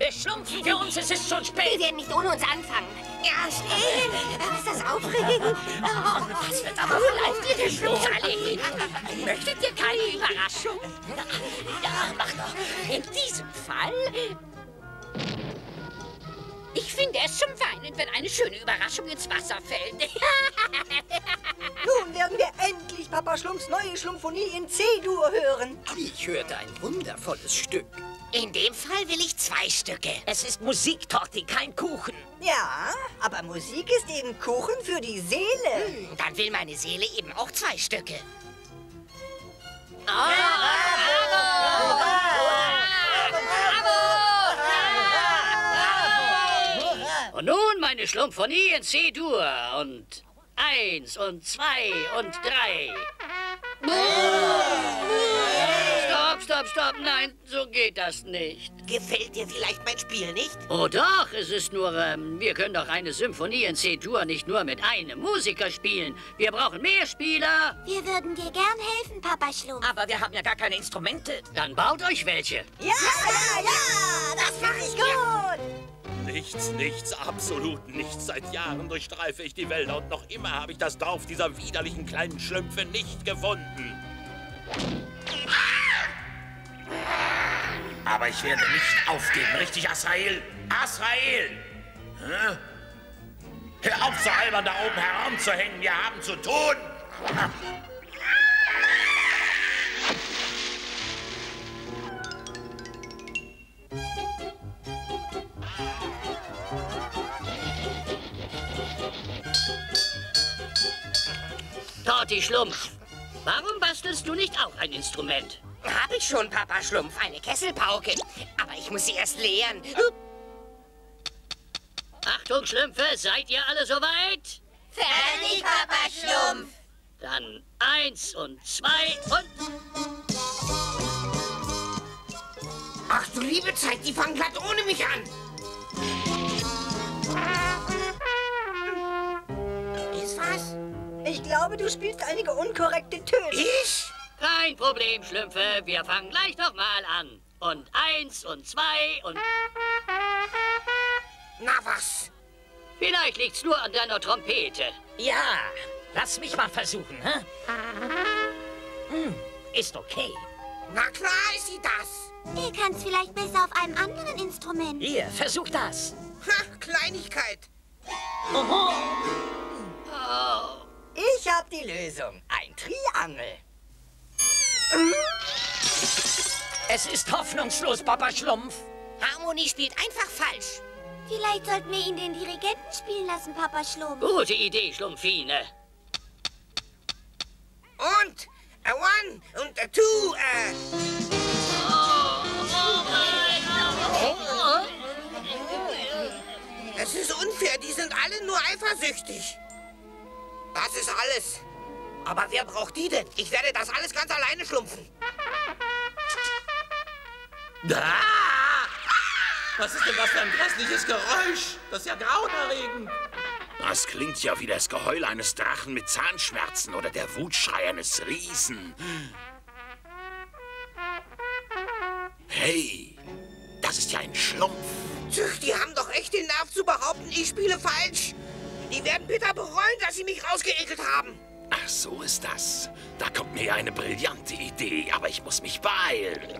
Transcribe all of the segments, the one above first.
Schule, Schlumpf. Für uns ist es schon spät. Wir werden nicht ohne uns anfangen. Ja, schnell. Ist das aufregend? Das wird aber wohl auf diese Schlumpfallee. Möchtet ihr keine Überraschung? Ja, mach doch. In diesem Fall... Ich finde es zum Weinen, wenn eine schöne Überraschung ins Wasser fällt. Nun werden wir endlich Papa Schlumpfs neue Schlumphonie in C-Dur hören. Ich hörte ein wundervolles Stück. In dem Fall will ich 2 Stücke. Es ist Musik, Torti, kein Kuchen. Ja, aber Musik ist eben Kuchen für die Seele. Dann will meine Seele eben auch 2 Stücke. Und nun meine Schlumphonie in C-Dur und 1 und 2 und 3. Stopp, nein, so geht das nicht. Gefällt dir vielleicht mein Spiel nicht? Oh doch, es ist nur, wir können doch eine Symphonie in C-Dur nicht nur mit einem Musiker spielen. Wir brauchen mehr Spieler. Wir würden dir gern helfen, Papa Schlumpf. Aber wir haben ja gar keine Instrumente. Dann baut euch welche. Ja, das mache ich gut. Nichts, absolut nichts. Seit Jahren durchstreife ich die Wälder und noch immer habe ich das Dorf dieser widerlichen kleinen Schlümpfe nicht gefunden. Aber ich werde nicht aufgeben, richtig, Azrael? Azrael! Hä? Hör auf, so albern da oben herumzuhängen, wir haben zu tun! Torti Schlumpf, warum bastelst du nicht auch ein Instrument? Habe ich schon, Papa Schlumpf, eine Kesselpauke. Aber ich muss sie erst leeren. Achtung, Schlümpfe, seid ihr alle soweit? Fertig, Papa Schlumpf. Dann 1 und 2 und... Ach du liebe Zeit, die fangen glatt ohne mich an. Ist was? Ich glaube, du spielst einige unkorrekte Töne. Ich? Kein Problem, Schlümpfe, wir fangen gleich nochmal an. Und 1 und 2 und... Na was? Vielleicht liegt's nur an deiner Trompete. Ja, lass mich mal versuchen, hä? Ist okay. Na klar ist sie das. Ihr kann's vielleicht besser auf einem anderen Instrument. Hier, versuch das. Ha, Kleinigkeit. Oh. Ich hab die Lösung. Ein Triangel. Es ist hoffnungslos, Papa Schlumpf. Harmonie spielt einfach falsch. Vielleicht sollten wir ihn den Dirigenten spielen lassen, Papa Schlumpf. Gute Idee, Schlumpfine. Und a 1 und a 2, Es ist unfair, die sind alle nur eifersüchtig. Das ist alles. Aber wer braucht die denn? Ich werde das alles ganz alleine schlumpfen. Was ist denn das für ein grässliches Geräusch? Das ist ja grauenerregend. Das klingt ja wie das Geheul eines Drachen mit Zahnschmerzen oder der Wutschrei eines Riesen. Hey, das ist ja ein Schlumpf. Tch, die haben doch echt den Nerv zu behaupten, ich spiele falsch. Die werden bitter bereuen, dass sie mich rausgeekelt haben. Ach, so ist das. Da kommt mir ja eine brillante Idee, aber ich muss mich beeilen.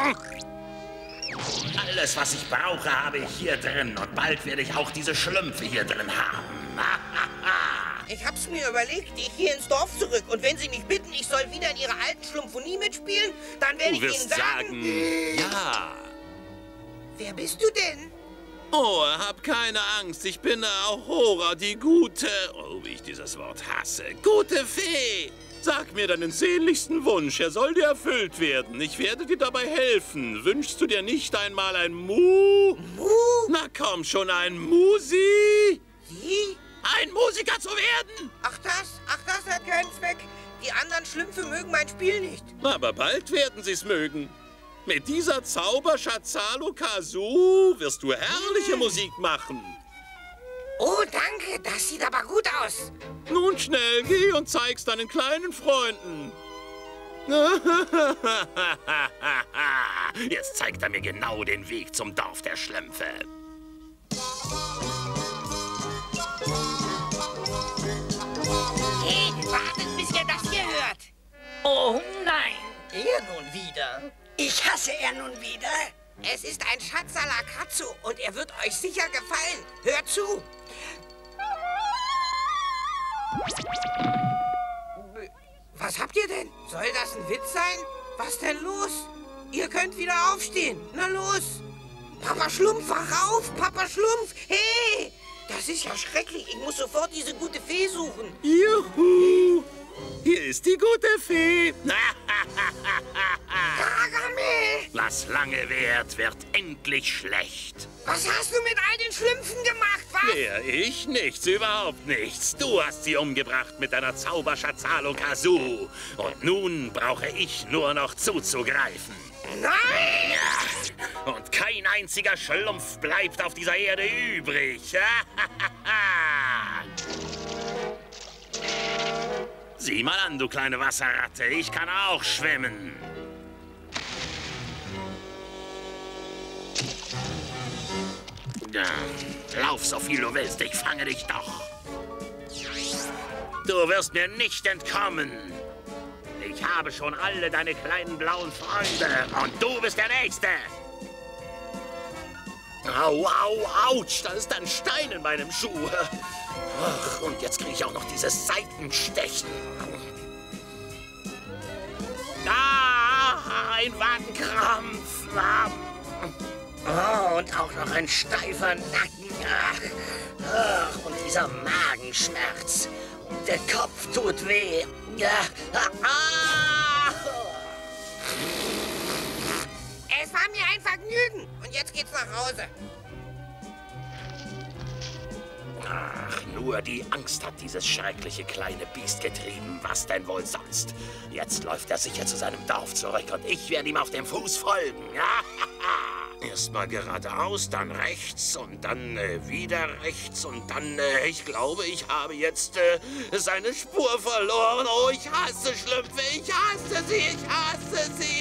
Alles, was ich brauche, habe ich hier drin. Und bald werde ich auch diese Schlümpfe hier drin haben. Ich hab's mir überlegt, ich hier ins Dorf zurück. Und wenn sie mich bitten, ich soll wieder in ihrer alten Schlumphonie mitspielen, dann werde ich Du ihnen wirst sagen... ja. Wer bist du denn? Oh, hab keine Angst. Ich bin Aurora, die gute... Oh, wie ich dieses Wort hasse. Gute Fee. Sag mir deinen sehnlichsten Wunsch. Er soll dir erfüllt werden. Ich werde dir dabei helfen. Wünschst du dir nicht einmal ein Mu? Mu? Na komm schon, ein Musi. Wie? Ein Musiker zu werden. Ach, das hat keinen Zweck. Die anderen Schlümpfe mögen mein Spiel nicht. Aber bald werden sie es mögen. Mit dieser Zauberschatzalo Kazoo wirst du herrliche Musik machen. Oh, danke. Das sieht aber gut aus. Nun schnell, geh und zeig's deinen kleinen Freunden. Jetzt zeigt er mir genau den Weg zum Dorf der Schlümpfe. Hey, wartet, bis ihr das hier hört. Oh nein, er nun wieder. Ich hasse er nun wieder. Es ist ein Schatzalakatsu und er wird euch sicher gefallen. Hört zu. Was habt ihr denn? Soll das ein Witz sein? Was denn los? Ihr könnt wieder aufstehen. Na los. Papa Schlumpf, wach auf. Papa Schlumpf. Hey, das ist ja schrecklich. Ich muss sofort diese gute Fee suchen. Juhu! Hier ist die gute Fee. Gargamel! Was lange währt, wird endlich schlecht. Was hast du mit all den Schlümpfen gemacht, was? Wer? Ich? Nichts, überhaupt nichts. Du hast sie umgebracht mit deiner Zauberschatzalo Kazoo. Und nun brauche ich nur noch zuzugreifen. Nein! Ja. Und kein einziger Schlumpf bleibt auf dieser Erde übrig. Sieh mal an, du kleine Wasserratte. Ich kann auch schwimmen. Ja, lauf so viel du willst, ich fange dich doch. Du wirst mir nicht entkommen. Ich habe schon alle deine kleinen blauen Freunde und du bist der Nächste. Au, au, ouch, da ist ein Stein in meinem Schuh. Ach, und jetzt kriege ich auch noch dieses Seitenstechen. Ah, ein Wadenkrampf. Oh, und auch noch ein steifer Nacken. Ach, und dieser Magenschmerz. Und der Kopf tut weh. Es war mir ein Vergnügen. Und jetzt geht's nach Hause. Ach, nur die Angst hat dieses schreckliche kleine Biest getrieben. Was denn wohl sonst? Jetzt läuft er sicher zu seinem Dorf zurück und ich werde ihm auf dem Fuß folgen. Erstmal geradeaus, dann rechts und dann wieder rechts und dann, ich glaube, ich habe jetzt seine Spur verloren. Oh, ich hasse Schlümpfe, ich hasse sie, ich hasse sie.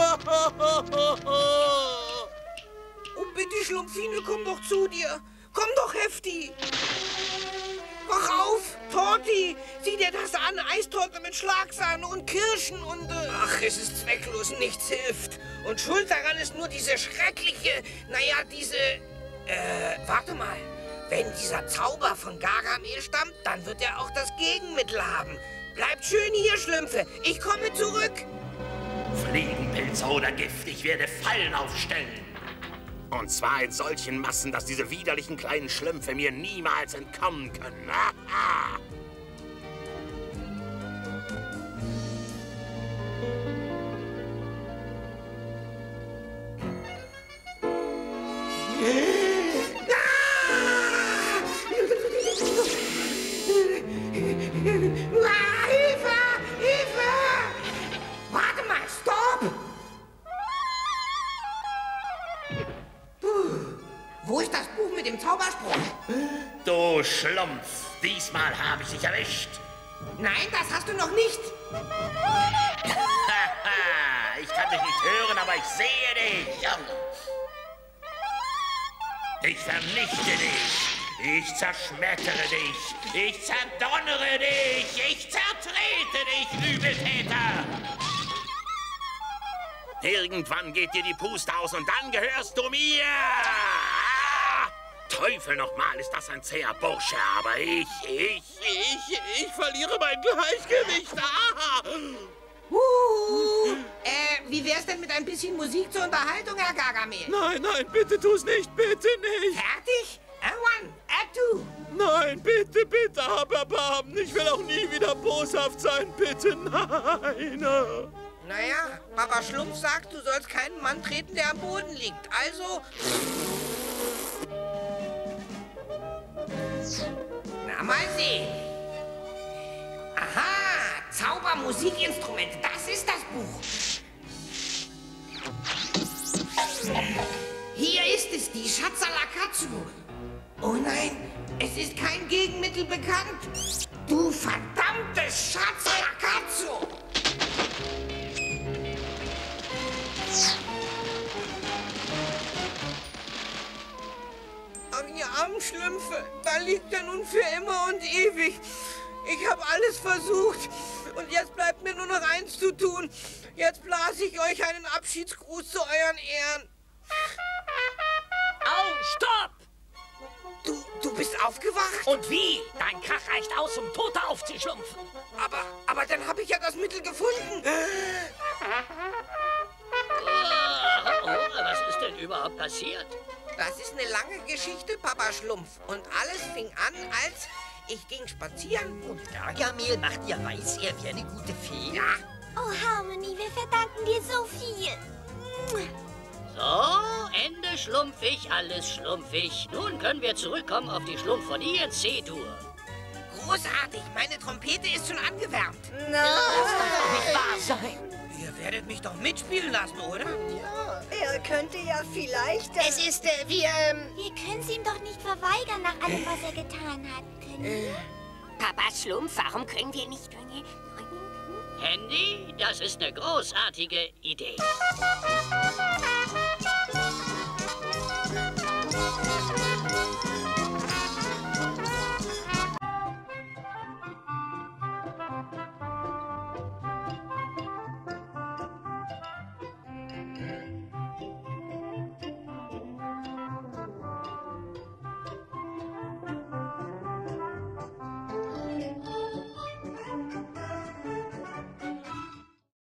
Oh, bitte, Schlumpfine, komm doch zu dir. Komm doch, Hefti. Wach auf, Torti. Sieh dir das an. Eistorte mit Schlagsahne und Kirschen und... Ach, es ist zwecklos, nichts hilft. Und schuld daran ist nur diese schreckliche... Naja, diese... warte mal. Wenn dieser Zauber von Gargamel stammt, dann wird er auch das Gegenmittel haben. Bleibt schön hier, Schlümpfe. Ich komme zurück. Fliegenpilze oder Gift, ich werde Fallen aufstellen. Und zwar in solchen Massen, dass diese widerlichen kleinen Schlümpfe mir niemals entkommen können. Hilfe! Hilfe! Warte mal, stopp! Wo ist das Buch mit dem Zauberspruch? Du Schlumpf, diesmal habe ich dich erwischt. Nein, das hast du noch nicht. Ich kann dich nicht hören, aber ich sehe dich. Ich vernichte dich. Ich zerschmettere dich. Ich zerdonnere dich. Ich zertrete dich, Übeltäter. Irgendwann geht dir die Puste aus und dann gehörst du mir. Teufel nochmal, ist das ein zäher Bursche, aber ich verliere mein Gleichgewicht. Wie wär's denn mit ein bisschen Musik zur Unterhaltung, Herr Gargamel? Nein, nein, bitte tu's nicht, bitte nicht. Fertig? One, two. Nein, bitte, bitte, hab Erbarmen. Ich will auch nie wieder boshaft sein, bitte, nein. Naja, Papa Schlumpf sagt, du sollst keinen Mann treten, der am Boden liegt. Also... Na, mal sehen. Aha, Zaubermusikinstrumente, das ist das Buch. Hier ist es, die Schatzalakatsu. Oh nein, es ist kein Gegenmittel bekannt. Du verdammte Schatzalakatsu! armen Schlümpfe. Da liegt er nun für immer und ewig. Ich habe alles versucht. Und jetzt bleibt mir nur noch eins zu tun. Jetzt blase ich euch einen Abschiedsgruß zu euren Ehren. Au, stopp! Du bist aufgewacht? Und wie? Dein Krach reicht aus, um Tote aufzuschlumpfen. Aber dann habe ich ja das Mittel gefunden. Was ist denn überhaupt passiert? Das ist eine lange Geschichte, Papa Schlumpf. Und alles fing an, als ich ging spazieren. Und Gargamel macht dir weiß, er wäre eine gute Fee. Ja, Oh, Harmony, wir verdanken dir so viel. So, Ende schlumpfig, alles schlumpfig. Nun können wir zurückkommen auf die Schlumphonie in C-Dur. großartig. Meine Trompete ist schon angewärmt. Nicht wahr sein. Ihr werdet mich doch mitspielen lassen, oder? Ja, er könnte ja vielleicht... Es ist, wir Wir können es ihm doch nicht verweigern nach allem, was er getan hat. Können wir? Papa Schlumpf, warum können wir nicht... Handy, das ist eine großartige Idee.